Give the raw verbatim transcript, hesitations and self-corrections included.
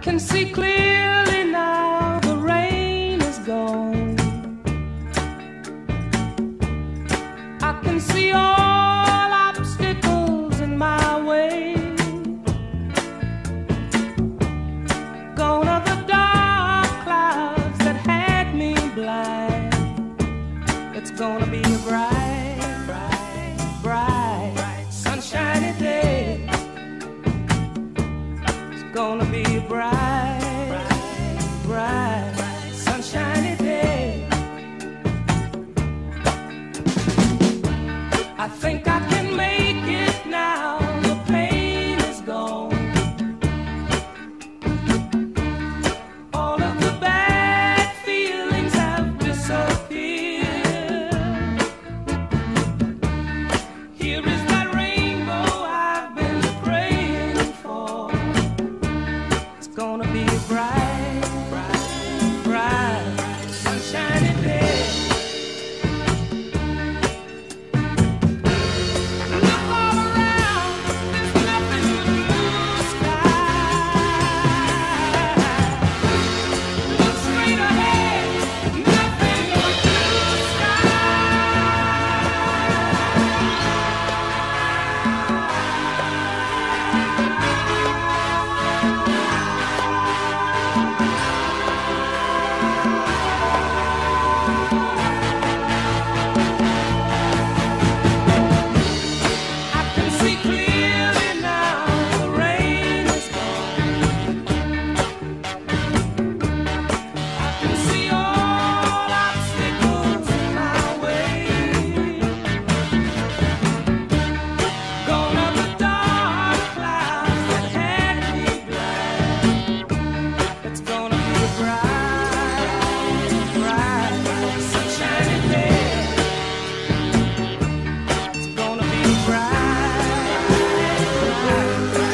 can see clearly now, the rain is gone. I can see all obstacles in my way. Gone are the dark clouds that had me blind. It's gonna be a bright, bright, bright, bright, sunshiny day. It's gonna be a bright, bright, bright, sunshiny day. I think I can make it now. The pain is gone. All of the bad feelings have disappeared. Here is that rainbow I've been praying for. It's gonna be a bright, bright, bright, sunshiny day. Look all around, there's nothing but blue sky. Look straight ahead, nothing but blue I can see clearly now, the rain is gone. I can see all obstacles in my way. Gone are the dark clouds that had me blind. It's gonna be a bright, bright, sunshiny day. It's gonna be a bright, bright,